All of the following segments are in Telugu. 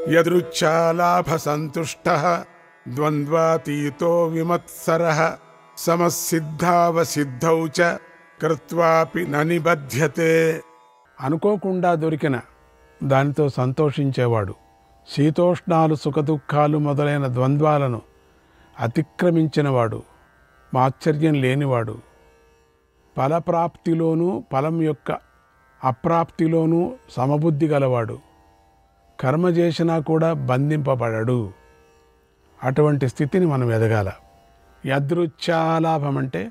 యదృచ్ఛాలాభసంతుష్టః ద్వంద్వాతీతో విమత్సరః సమసిద్ధావసిద్ధౌ చ కృత్వాపి న నిబధ్యతే. అనుకోకుండా దొరికిన దానితో సంతోషించేవాడు, శీతోష్ణాలు సుఖదుఖాలు మొదలైన ద్వంద్వాలను అతిక్రమించినవాడు, మాత్సర్యం లేనివాడు, ఫలప్రాప్తిలోనూ ఫలం యొక్క అప్రాప్తిలోనూ సమబుద్ధి గలవాడు, కర్మ చేసినా కూడా బంధింపబడడు. అటువంటి స్థితిని మనం ఎదగాల. యదృచ్ఛాలాభం అంటే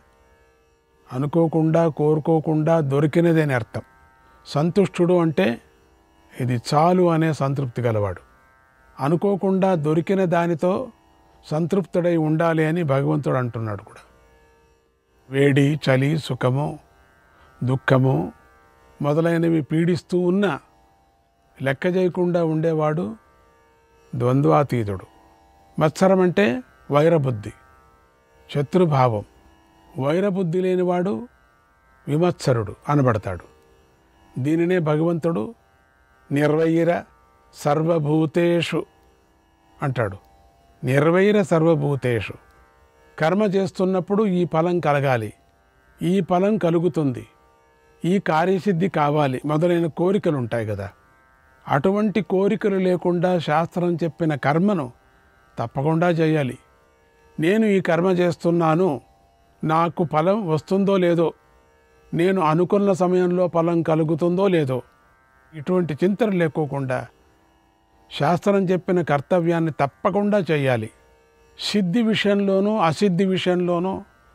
అనుకోకుండా కోరుకోకుండా దొరికినది అని అర్థం. సంతుష్టుడు అంటే ఇది చాలు అనే సంతృప్తి గలవాడు. అనుకోకుండా దొరికిన దానితో సంతృప్తుడై ఉండాలి అని భగవంతుడు అంటున్నాడు కూడా. వేడి, చలి, సుఖము, దుఃఖము మొదలైనవి పీడిస్తూ ఉన్నా లెక్క చేయకుండా ఉండేవాడు ద్వంద్వాతీతుడు. మత్సరం అంటే వైరబుద్ధి, శత్రుభావం. వైరబుద్ధి లేనివాడు విమత్సరుడు అనబడతాడు. దీనినే భగవంతుడు నిర్వైర సర్వభూతేషు అంటాడు. నిర్వైర సర్వభూతేషు. కర్మ చేస్తున్నప్పుడు ఈ ఫలం కలగాలి, ఈ ఫలం కలుగుతుంది, ఈ కార్యసిద్ధి కావాలి మొదలైన కోరికలు ఉంటాయి కదా. అటువంటి కోరికలు లేకుండా శాస్త్రం చెప్పిన కర్మను తప్పకుండా చేయాలి. నేను ఈ కర్మ చేస్తున్నాను, నాకు ఫలం వస్తుందో లేదో, నేను అనుకున్న సమయంలో ఫలం కలుగుతుందో లేదో, ఇటువంటి చింతన లేకోకుండా శాస్త్రం చెప్పిన కర్తవ్యాన్ని తప్పకుండా చేయాలి. సిద్ధి విషయంలోనూ అసిద్ధి విషయంలోనూ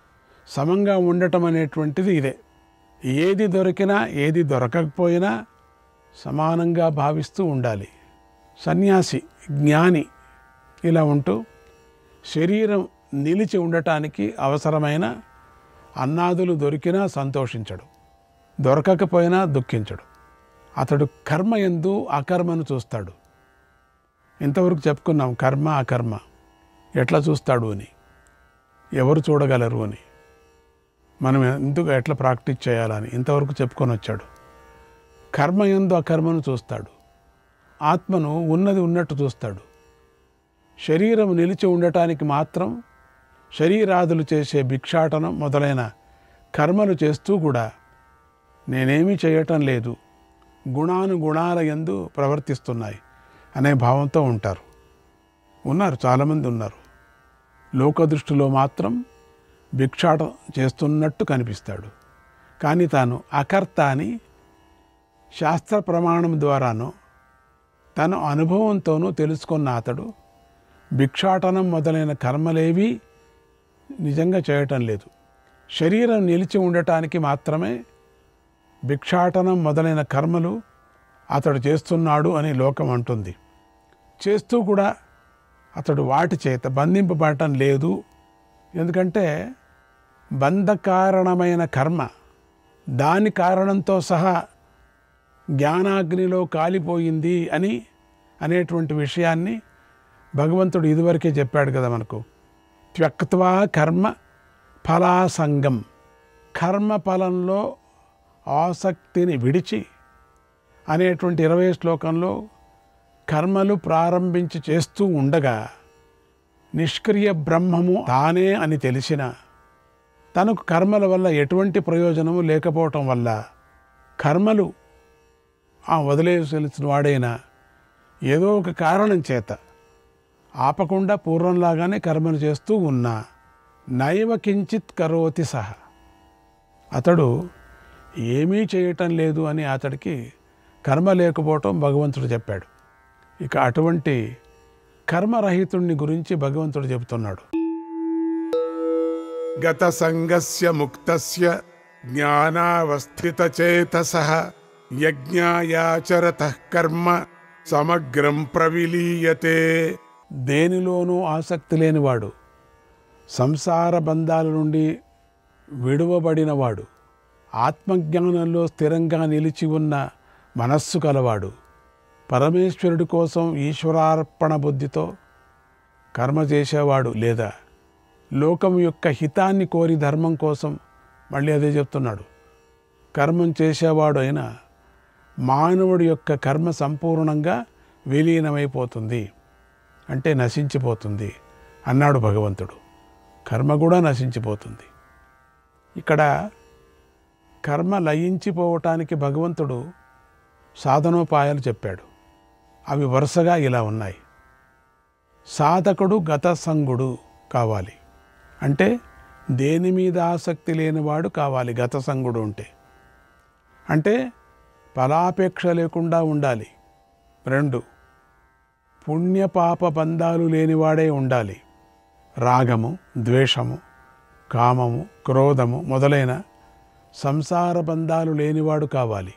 సమంగా ఉండటం అనేటువంటిది ఇదే. ఏది దొరికినా ఏది దొరకకపోయినా సమానంగా భావిస్తూ ఉండాలి. సన్యాసి, జ్ఞాని ఇలా ఉంటూ శరీరం నిలిచి ఉండటానికి అవసరమైన అన్నాదులు దొరికినా సంతోషించడు, దొరకకపోయినా దుఃఖించడు. అతడు కర్మ యందు అకర్మను చూస్తాడు. ఇంతవరకు చెప్పుకున్నాం కర్మ అకర్మ ఎట్లా చూస్తాడు అని, ఎవరు చూడగలరు అని, మనం ఎందుకు ఎట్లా ప్రాక్టీస్ చేయాలని ఇంతవరకు చెప్పుకొని వచ్చాడు. కర్మ యందు అకర్మను చూస్తాడు, ఆత్మను ఉన్నది ఉన్నట్టు చూస్తాడు. శరీరం నిలిచి ఉండటానికి మాత్రం శరీరాదులు చేసే భిక్షాటనం మొదలైన కర్మలు చేస్తూ కూడా నేనేమీ చేయటం లేదు, గుణానుగుణాల యందు ప్రవర్తిస్తున్నాయి అనే భావంతో ఉన్నారు. చాలామంది ఉన్నారు. లోకదృష్టిలో మాత్రం భిక్షాటం చేస్తున్నట్టు కనిపిస్తాడు, కానీ తాను అకర్త అని శాస్త్ర ప్రమాణం ద్వారానో తన అనుభవంతోనూ తెలుసుకున్న అతడు భిక్షాటనం మొదలైన కర్మలేవి నిజంగా చేయటం లేదు. శరీరం నిలిచి ఉండటానికి మాత్రమే భిక్షాటనం మొదలైన కర్మలు అతడు చేస్తున్నాడు అని లోకం అంటుంది. చేస్తూ కూడా అతడు వాటి చేత బంధింపబడటం లేదు. ఎందుకంటే బంధకారణమైన కర్మ దాని కారణంతో సహా జ్ఞానాగ్నిలో కాలిపోయింది అనేటువంటి విషయాన్ని భగవంతుడు ఇదివరకే చెప్పాడు కదా మనకు. త్యక్త్వా కర్మ ఫలాసంగం, కర్మ ఫలంలో ఆసక్తిని విడిచి అనేటువంటి 20వ శ్లోకంలో కర్మలు ప్రారంభించి చేస్తూ ఉండగా నిష్క్రియ బ్రహ్మము తానే అని తెలిసిన తనకు కర్మల వల్ల ఎటువంటి ప్రయోజనము లేకపోవటం వల్ల కర్మలు వదిలేసిన వాడైనా ఏదో ఒక కారణం చేత ఆపకుండా పూర్వంలాగానే కర్మలు చేస్తూ ఉన్నా నైవ కించిత్ కరోతి సహ, అతడు ఏమీ చేయటం లేదు అని అతడికి కర్మ లేకపోవటం భగవంతుడు చెప్పాడు. ఇక అటువంటి కర్మరహితుణ్ణి గురించి భగవంతుడు చెబుతున్నాడు. గత సంగస్య ముక్తస్య జ్ఞానావస్థితచేతసః యజ్ఞాయాచరతః కర్మ సమగ్రం ప్రవిలీయతే. దేనిలోనూ ఆసక్తి లేనివాడు, సంసార బంధాల నుండి విడువబడినవాడు, ఆత్మజ్ఞానంలో స్థిరంగా నిలిచి ఉన్న మనస్సు కలవాడు, పరమేశ్వరుడి కోసం ఈశ్వరార్పణ బుద్ధితో కర్మ చేసేవాడు, లేదా లోకం యొక్క హితాన్ని కోరి ధర్మం కోసం, మళ్ళీ అదే చెప్తున్నాడు, కర్మం చేసేవాడు అయినా మానవుడి యొక్క కర్మ సంపూర్ణంగా విలీనమైపోతుంది, అంటే నశించిపోతుంది అన్నాడు భగవంతుడు. కర్మ కూడా నశించిపోతుంది. ఇక్కడ కర్మ లయించిపోవటానికి భగవంతుడు సాధనోపాయాలు చెప్పాడు. అవి వరుసగా ఇలా ఉన్నాయి. సాధకుడు గతసంగుడు కావాలి, అంటే దేని మీద ఆసక్తి లేనివాడు కావాలి. గతసంగుడు అంటే ఫలాపేక్ష లేకుండా ఉండాలి. 2, పుణ్యపాప బంధాలు లేనివాడే ఉండాలి. రాగము, ద్వేషము, కామము, క్రోధము మొదలైన సంసార బంధాలు లేనివాడు కావాలి.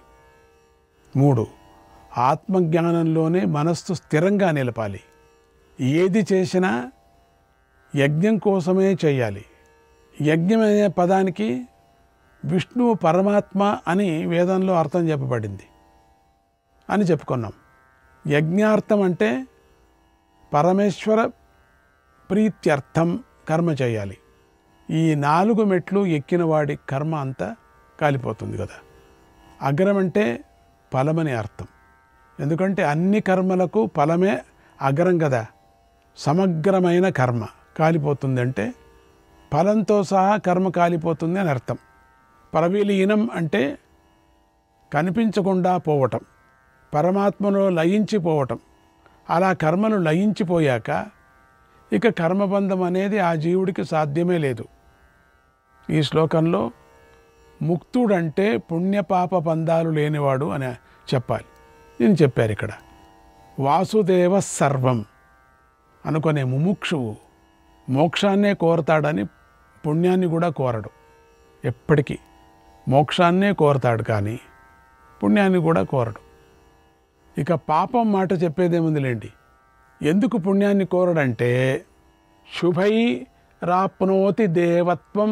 3, ఆత్మజ్ఞానంలోనే మనస్సు స్థిరంగా నిలపాలి. ఏది చేసినా యజ్ఞం కోసమే చేయాలి. యజ్ఞం అనే పదానికి విష్ణువు పరమాత్మ అని వేదంలో అర్థం చెప్పబడింది అని చెప్పుకున్నాం. యజ్ఞార్థం అంటే పరమేశ్వర ప్రీత్యర్థం కర్మ చేయాలి. ఈ 4 మెట్లు ఎక్కిన వాడి కర్మ అంతా కాలిపోతుంది కదా. అగ్రం అంటే ఫలమని అర్థం. ఎందుకంటే అన్ని కర్మలకు ఫలమే అగ్రం కదా. సమగ్రమైన కర్మ కాలిపోతుంది అంటే ఫలంతో సహా కర్మ కాలిపోతుంది అని అర్థం. ప్రవిలీనం అంటే కనిపించకుండా పోవటం, పరమాత్మలో లయించిపోవటం. అలా కర్మలు లయించిపోయాక ఇక కర్మబంధం అనేది ఆ జీవుడికి సాధ్యమే లేదు. ఈ శ్లోకంలో ముక్తుడంటే పుణ్యపాప బంధాలు లేనివాడు అని చెప్పాలి. నేను చెప్పారు ఇక్కడ. వాసుదేవ సర్వం అనుకునే ముముక్షువు మోక్షాన్నే కోరతాడని పుణ్యాన్ని కూడా కోరడు. ఎప్పటికీ మోక్షాన్నే కోరతాడు కానీ పుణ్యాన్ని కూడా కోరడు. ఇక పాపం మాట చెప్పేదేముందిలేండి. ఎందుకు పుణ్యాన్ని కోరడంటే శుభై రాప్నోతి దేవత్వం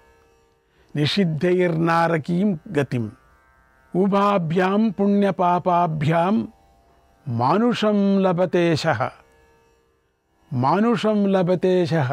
నిషిద్ధైర్నారకీం గతిం ఉభాభ్యాం పుణ్యపాపాభ్యాం మానుషం లభతేశః. మానుషం లభతేశః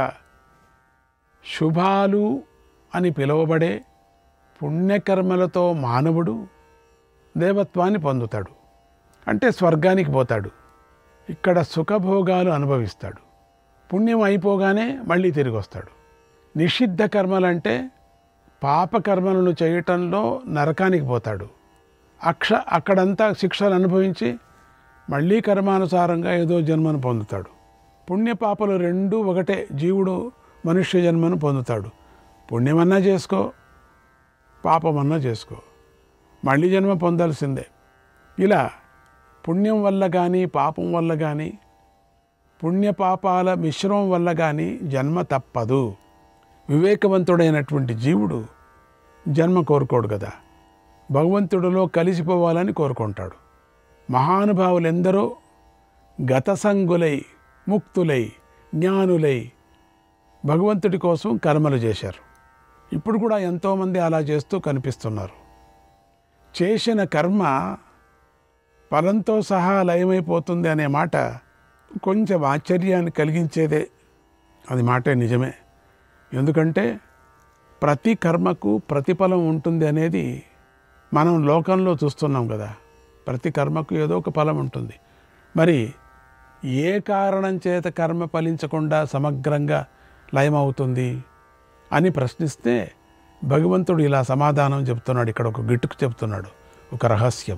శుభాలు అని పిలువబడే పుణ్యకర్మలతో మానవుడు దేవత్వాన్ని పొందుతాడు, అంటే స్వర్గానికి పోతాడు. ఇక్కడ సుఖభోగాలు అనుభవిస్తాడు. పుణ్యం అయిపోగానే మళ్ళీ తిరిగి వస్తాడు. నిషిద్ధ కర్మలంటే పాపకర్మలను చేయటంలో నరకానికి పోతాడు. అక్కడంతా శిక్షలు అనుభవించి మళ్ళీ కర్మానుసారంగా ఏదో జన్మను పొందుతాడు. పుణ్యపాపలు రెండూ ఒకటే. జీవుడు మనుష్య జన్మను పొందుతాడు. పుణ్యమన్నా చేసుకో, పాపమన్నా చేసుకో, మళ్ళీ జన్మ పొందాల్సిందే. ఇలా పుణ్యం వల్ల కానీ పాపం వల్ల కానీ పుణ్యపాపాల మిశ్రమం వల్ల కానీ జన్మ తప్పదు. వివేకవంతుడైనటువంటి జీవుడు జన్మ కోరుకోడు కదా, భగవంతుడిలో కలిసిపోవాలని కోరుకుంటాడు. మహానుభావులెందరో గతసంగులై, ముక్తులై, జ్ఞానులై భగవంతుడి కోసం కర్మలు చేశారు. ఇప్పుడు కూడా ఎంతోమంది అలా చేస్తూ కనిపిస్తున్నారు. చేసిన కర్మ ఫలంతో సహా లయమైపోతుంది అనే మాట కొంచెం ఆశ్చర్యాన్ని కలిగించేదే. అది మాటే నిజమే. ఎందుకంటే ప్రతి కర్మకు ప్రతిఫలం ఉంటుంది అనేది మనం లోకంలో చూస్తున్నాం కదా. ప్రతి కర్మకు ఏదో ఒక ఫలం ఉంటుంది. మరి ఏ కారణం చేత కర్మ ఫలించకుండా సమగ్రంగా లయమవుతుంది అని ప్రశ్నిస్తే భగవంతుడు ఇలా సమాధానం చెప్తున్నాడు. ఇక్కడ ఒక గిట్టుకు చెప్తున్నాడు, ఒక రహస్యం.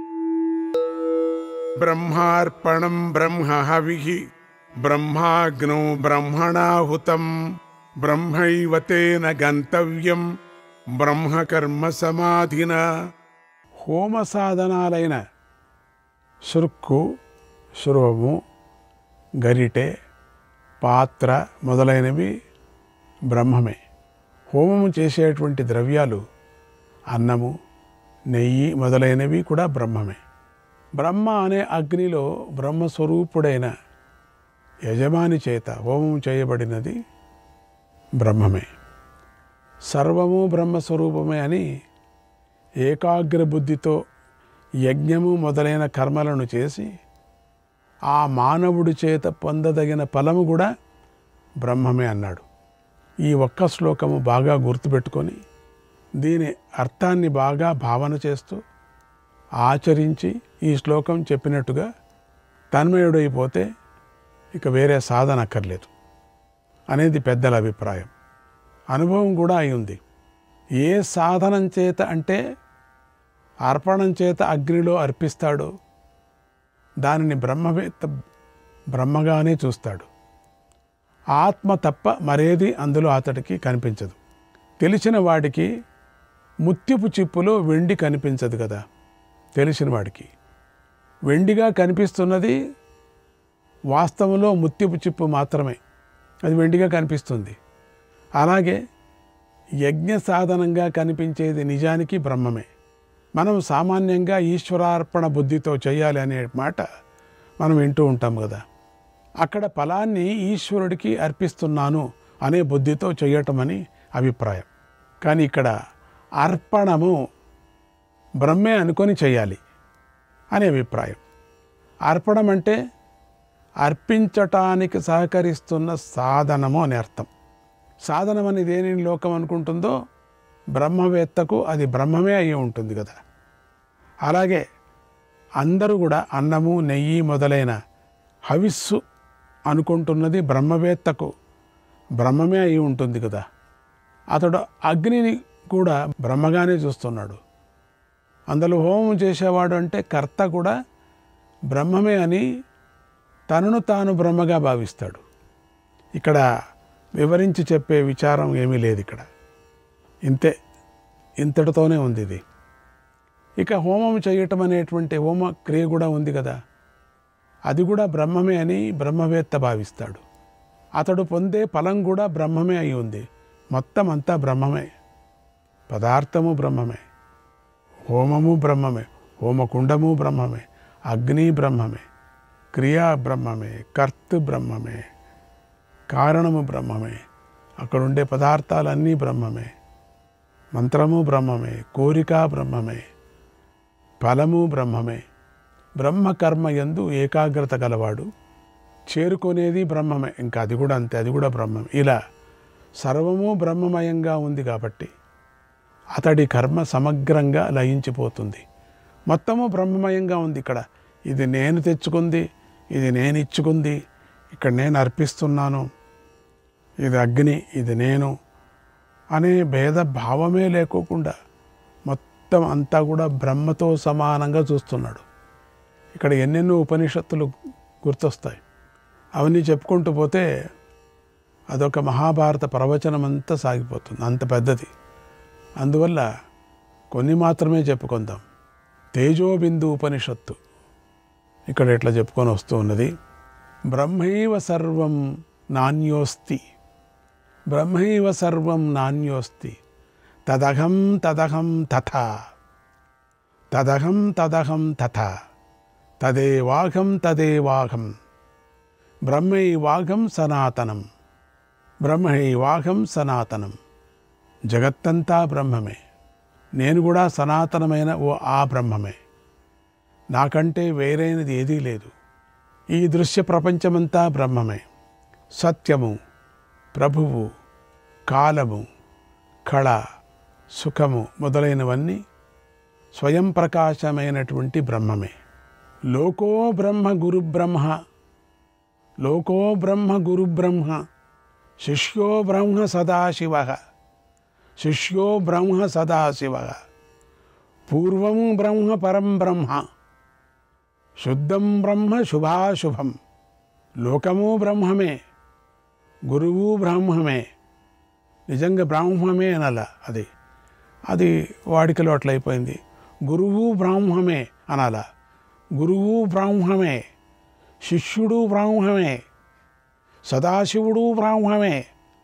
బ్రహ్మార్పణం బ్రహ్మ హవిః బ్రహ్మాగ్నో బ్రహ్మణాహుతం బ్రహ్మైవ తేన గంతవ్యం బ్రహ్మకర్మ సమాధిన. హోమ సాధనాలైన సురుక్కు, శురువము, గరిటె, పాత్ర మొదలైనవి బ్రహ్మమే. హోమము చేసేటువంటి ద్రవ్యాలు అన్నము, నెయ్యి మొదలైనవి కూడా బ్రహ్మమే. బ్రహ్మ అనే అగ్నిలో బ్రహ్మస్వరూపుడైన యజమాని చేత హోమము చేయబడినది బ్రహ్మమే. సర్వము బ్రహ్మస్వరూపమే అని ఏకాగ్ర బుద్ధితో యజ్ఞము మొదలైన కర్మలను చేసి ఆ మానవుడి చేత పొందదగిన ఫలము కూడా బ్రహ్మమే అన్నాడు. ఈ ఒక్క శ్లోకము బాగా గుర్తుపెట్టుకొని దీని అర్థాన్ని బాగా భావన చేస్తూ ఆచరించి ఈ శ్లోకం చెప్పినట్టుగా తన్మయుడైపోతే ఇక వేరే సాధన అక్కర్లేదు అనేది పెద్దల అభిప్రాయం. అనుభవం కూడా అయి ఉంది. ఏ సాధనం చేత అంటే అర్పణం చేత అగ్నిలో అర్పిస్తాడో దానిని బ్రహ్మవేత్త బ్రహ్మగానే చూస్తాడు. ఆత్మ తప్ప మరేది అందులో అతడికి కనిపించదు. తెలిసిన వాడికి ముత్యపు చిప్పులో వెండి కనిపించదు కదా. తెలిసిన వాడికి వెండిగా కనిపిస్తున్నది వాస్తవంలో ముత్యపు చిప్పు మాత్రమే, అది వెండిగా కనిపిస్తుంది. అలాగే యజ్ఞ సాధనంగా కనిపించేది నిజానికి బ్రహ్మమే. మనం సామాన్యంగా ఈశ్వరార్పణ బుద్ధితో చేయాలి అనే మాట మనం వింటూ ఉంటాం కదా. అక్కడ ఫలాన్ని ఈశ్వరుడికి అర్పిస్తున్నాను అనే బుద్ధితో చేయటం అని అభిప్రాయం. కానీ ఇక్కడ అర్పణము బ్రహ్మే అనుకొని చేయాలి అనే అభిప్రాయం. అర్పణం అంటే అర్పించటానికి సహకరిస్తున్న సాధనము అని అర్థం. సాధనం అని దేనిని లోకం అనుకుంటుందో బ్రహ్మవేత్తకు అది బ్రహ్మమే అయి ఉంటుంది కదా. అలాగే అందరూ కూడా అన్నము నెయ్యి మొదలైన హవిస్సు అనుకుంటున్నది బ్రహ్మవేత్తకు బ్రహ్మమే అయి ఉంటుంది కదా. అతడు అగ్నిని కూడా బ్రహ్మగానే చూస్తున్నాడు. అందులో హోమం చేసేవాడు అంటే కర్త కూడా బ్రహ్మమే అని తనను తాను బ్రహ్మగా భావిస్తాడు. ఇక్కడ వివరించి చెప్పే విచారం ఏమీ లేదు. ఇక్కడ ఇంతటితోనే ఉంది ఇది. ఇక హోమం చేయటం అనేటువంటి హోమ క్రియ కూడా ఉంది కదా, అది కూడా బ్రహ్మమే అని బ్రహ్మవేత్త భావిస్తాడు. అతడు పొందే ఫలం కూడా బ్రహ్మమే అయి ఉంది. మొత్తం అంతా బ్రహ్మమే. పదార్థము బ్రహ్మమే, హోమము బ్రహ్మమే, హోమకుండము బ్రహ్మమే, అగ్ని బ్రహ్మమే, క్రియా బ్రహ్మమే, కర్త బ్రహ్మమే, కారణము బ్రహ్మమే, అక్కడుండే పదార్థాలన్నీ బ్రహ్మమే, మంత్రము బ్రహ్మమే, కోరిక బ్రహ్మమే, ఫలము బ్రహ్మమే. బ్రహ్మకర్మ యందు ఏకాగ్రత గలవాడు చేరుకునేది బ్రహ్మమే. ఇంకా అది కూడా అంతే, అది కూడా బ్రహ్మమే. ఇలా సర్వము బ్రహ్మమయంగా ఉంది కాబట్టి అతడి కర్మ సమగ్రంగా లయించిపోతుంది. మొత్తము బ్రహ్మమయంగా ఉంది. ఇక్కడ ఇది నేను తెచ్చుకుంది, ఇది నేను ఇచ్చుకుంది, ఇక్కడ నేను అర్పిస్తున్నాను, ఇది అగ్ని, ఇది నేను అనే భేద భావమే లేకోకుండా మొత్తం అంతా కూడా బ్రహ్మతో సమానంగా చూస్తున్నాడు. ఇక్కడ ఎన్నెన్నో ఉపనిషత్తులు గుర్తొస్తాయి. అవన్నీ చెప్పుకుంటూ పోతే అదొక మహాభారత ప్రవచనం అంతా సాగిపోతుంది, అంత పెద్దది. అందువల్ల కొన్ని మాత్రమే చెప్పుకుందాం. తేజోబిందు ఉపనిషత్తు ఇక్కడ ఇట్లా చెప్పుకొని వస్తూ ఉన్నది. బ్రహ్మైవ సర్వం నాన్యోస్తి, బ్రహ్మైవ సర్వం నాన్యోస్తి, తదహం తదహం తథా, తదహం తదహం తథా, తదేవాహం తదేవాహం, బ్రహ్మైవాహం సనాతనం, బ్రహ్మైవాహం సనాతనం. జగత్తంతా బ్రహ్మమే, నేను కూడా సనాతనమైన ఆ బ్రహ్మమే, నాకంటే వేరైనది ఏదీ లేదు. ఈ దృశ్య ప్రపంచమంతా బ్రహ్మమే. సత్యము, ప్రభువు, కాలము, కళ, సుఖము మొదలైనవన్నీ స్వయం ప్రకాశమైనటువంటి బ్రహ్మమే. లోకో బ్రహ్మ గురు బ్రహ్మ, లోకో బ్రహ్మ గురు బ్రహ్మ, శిష్యో బ్రహ్మ సదాశివ, శిష్యో బ్రహ్మ సదాశివ, పూర్వం బ్రహ్మ పరం బ్రహ్మ, శుద్ధం బ్రహ్మ శుభాశుభం. లోకము బ్రహ్మమే, గురువు బ్రహ్మమే. నిజంగా బ్రాహ్మమే అనాల, అది వాడికలో అట్లయిపోయింది. గురువు బ్రాహ్మమే అనాల, గురువు బ్రాహ్మమే, శిష్యుడు బ్రాహ్మమే, సదాశివుడు బ్రాహ్మమే.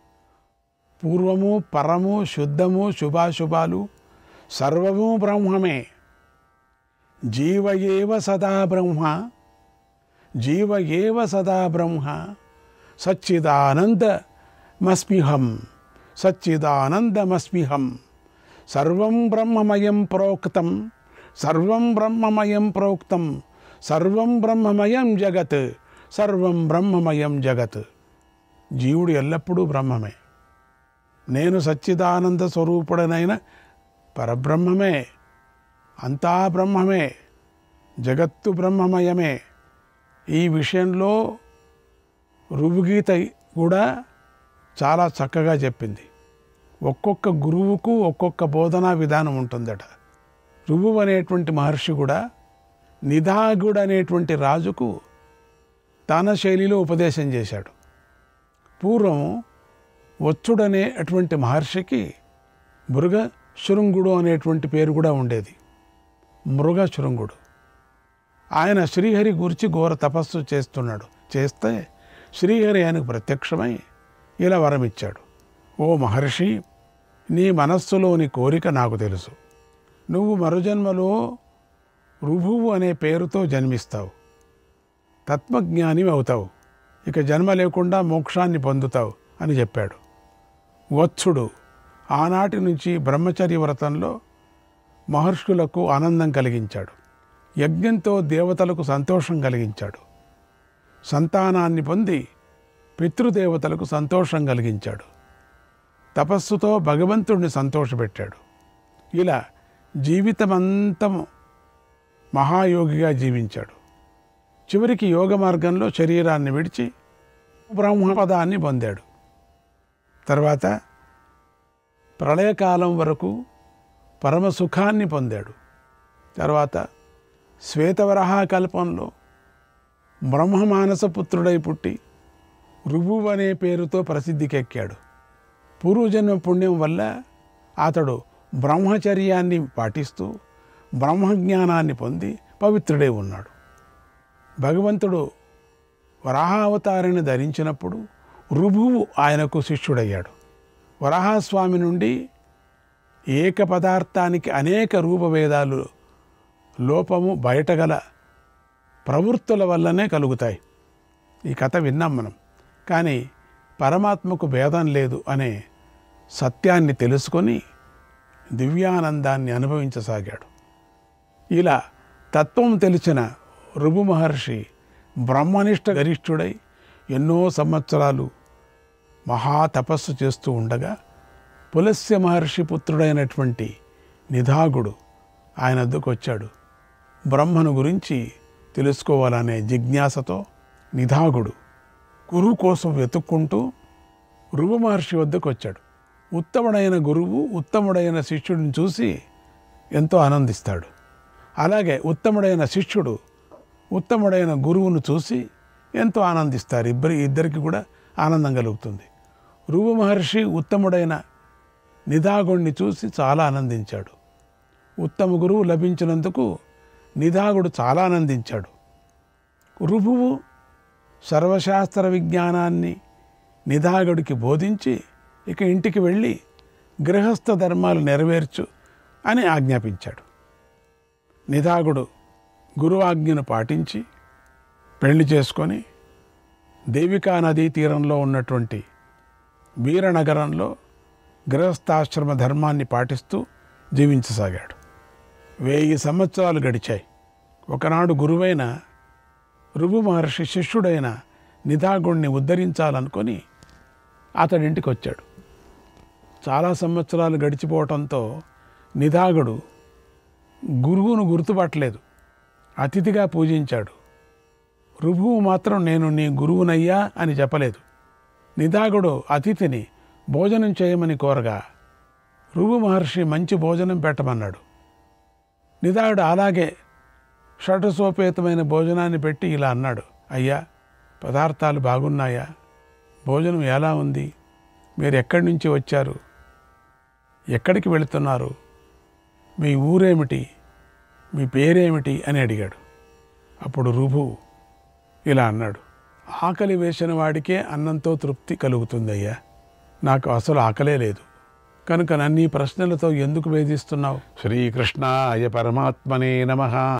పూర్వము పరము శుద్ధము శుభాశుభాలు సర్వము బ్రహ్మమే. జీవ ఏవ సదా బ్రహ్మ, జీవ ఏవ సదా బ్రహ్మ, సచ్చిదానందమస్మ్యహం, సచ్చిదానందమస్మ్యహం. సర్వం బ్రహ్మమయం ప్రోక్తం, సర్వం బ్రహ్మమయం ప్రోక్తం, సర్వం బ్రహ్మమయం జగత్, సర్వం బ్రహ్మమయం జగత్. జీవుడు ఎల్లప్పుడూ బ్రహ్మమే. నేను సచ్చిదానంద స్వరూపుడనైన పరబ్రహ్మమే, అంతా బ్రహ్మమే, జగత్తు బ్రహ్మమయమే. ఈ విషయంలో ఋభుగీత కూడా చాలా చక్కగా చెప్పింది. ఒక్కొక్క గురువుకు ఒక్కొక్క బోధనా విధానం ఉంటుందట. ఋభువు అనేటువంటి మహర్షి కూడా నిదాగుడు అనేటువంటి రాజుకు తన శైలిలో ఉపదేశం చేశాడు. పూర్వం వచ్చుడనేటువంటి మహర్షికి మృగశృంగుడు అనేటువంటి పేరు కూడా ఉండేది. మృగశృంగుడు ఆయన శ్రీహరి గురించి ఘోర తపస్సు చేస్తే శ్రీహరి ఆయనకు ప్రత్యక్షమై ఇలా వరమిచ్చాడు. ఓ మహర్షి, నీ మనస్సులోని కోరిక నాకు తెలుసు. నువ్వు మరుజన్మలో ఋభువు అనే పేరుతో జన్మిస్తావు, తత్వజ్ఞాని అవుతావు, ఇక జన్మ లేకుండా మోక్షాన్ని పొందుతావు అని చెప్పాడు. వత్సుడు ఆనాటి నుంచి బ్రహ్మచర్య వ్రతంలో మహర్షులకు ఆనందం కలిగించాడు. యజ్ఞంతో దేవతలకు సంతోషం కలిగించాడు. సంతానాన్ని పొంది పితృదేవతలకు సంతోషం కలిగించాడు. తపస్సుతో భగవంతుడిని సంతోషపెట్టాడు. ఇలా జీవితమంతం మహాయోగిగా జీవించాడు. చివరికి యోగ మార్గంలో శరీరాన్ని విడిచి బ్రహ్మపదాన్ని పొందాడు. తర్వాత ప్రళయకాలం వరకు పరమసుఖాన్ని పొందాడు. తర్వాత శ్వేతవరాహ కల్పంలో బ్రహ్మమానసపుత్రుడై పుట్టి ఋభువు అనే పేరుతో ప్రసిద్ధికెక్కాడు. పూర్వజన్మ పుణ్యం వల్ల అతడు బ్రహ్మచర్యాన్ని పాటిస్తూ బ్రహ్మజ్ఞానాన్ని పొంది పవిత్రుడై ఉన్నాడు. భగవంతుడు వరాహావతారాన్ని ధరించినప్పుడు ఋభువు ఆయనకు శిష్యుడయ్యాడు. వరాహస్వామి నుండి ఏక పదార్థానికి అనేక రూపభేదాలు లోపము బయటగల ప్రవృత్తుల వల్లనే కలుగుతాయి. ఈ కథ విన్నాం మనం. కానీ పరమాత్మకు భేదం లేదు అనే సత్యాన్ని తెలుసుకొని దివ్యానందాన్ని అనుభవించసాగాడు. ఇలా తత్వం తెలిసిన ఋభు మహర్షి బ్రహ్మనిష్ట గరిష్ఠుడై ఎన్నో సంవత్సరాలు మహాతపస్సు చేస్తూ ఉండగా పులస్య మహర్షి పుత్రుడైనటువంటి నిదాగుడు ఆయన వద్దకు వచ్చాడు. బ్రహ్మను గురించి తెలుసుకోవాలనే జిజ్ఞాసతో నిదాగుడు గురువు కోసం వెతుక్కుంటూ ఋభు మహర్షి వద్దకు వచ్చాడు. ఉత్తముడైన గురువు ఉత్తముడైన శిష్యుడిని చూసి ఎంతో ఆనందిస్తాడు. అలాగే ఉత్తముడైన శిష్యుడు ఉత్తముడైన గురువును చూసి ఎంతో ఆనందిస్తారు. ఇద్దరికి కూడా ఆనందం కలుగుతుంది. ఋభు మహర్షి ఉత్తముడైన నిదాగుడిని చూసి చాలా ఆనందించాడు. ఉత్తమ గురువు లభించినందుకు నిదాగుడు చాలా ఆనందించాడు. ఋభువు సర్వశాస్త్ర విజ్ఞానాన్ని నిదాగుడికి బోధించి ఇక ఇంటికి వెళ్ళి గృహస్థ ధర్మాలు నెరవేర్చు అని ఆజ్ఞాపించాడు. నిదాగుడు గురువాజ్ఞను పాటించి పెళ్లి చేసుకొని దేవికా నదీ తీరంలో ఉన్నటువంటి వీరనగరంలో గృహస్థాశ్రమ ధర్మాన్ని పాటిస్తూ జీవించసాగాడు. 1000 సంవత్సరాలు గడిచాయి. ఒకనాడు గురువైన ఋభు మహర్షి శిష్యుడైన నిదాగుడిని ఉద్ధరించాలనుకొని అతడింటికి వచ్చాడు. చాలా సంవత్సరాలు గడిచిపోవటంతో నిదాగుడు గురువును గుర్తుపట్టలేదు. అతిథిగా పూజించాడు. ఋభువు మాత్రం నేను నీ గురువునయ్యా అని చెప్పలేదు. నిదాగుడు అతిథిని భోజనం చేయమని కోరగా ఋభు మహర్షి మంచి భోజనం పెట్టమన్నాడు. నిదాగుడు అలాగే షటసోపేతమైన భోజనాన్ని పెట్టి ఇలా అన్నాడు, అయ్యా పదార్థాలు బాగున్నాయా? భోజనం ఎలా ఉంది? మీరు ఎక్కడి నుంచి వచ్చారు? ఎక్కడికి వెళుతున్నారు? మీ ఊరేమిటి? మీ పేరేమిటి అని అడిగాడు. అప్పుడు ఋభువు ఇలా అన్నాడు, ఆకలి వేసిన వాడికే అన్నంతో తృప్తి కలుగుతుందయ్యా, నాకు అసలు ఆకలే లేదు, కనుక నన్ను ఈ ప్రశ్నలతో ఎందుకు వేధిస్తున్నావు? శ్రీకృష్ణాయ పరమాత్మనే నమః.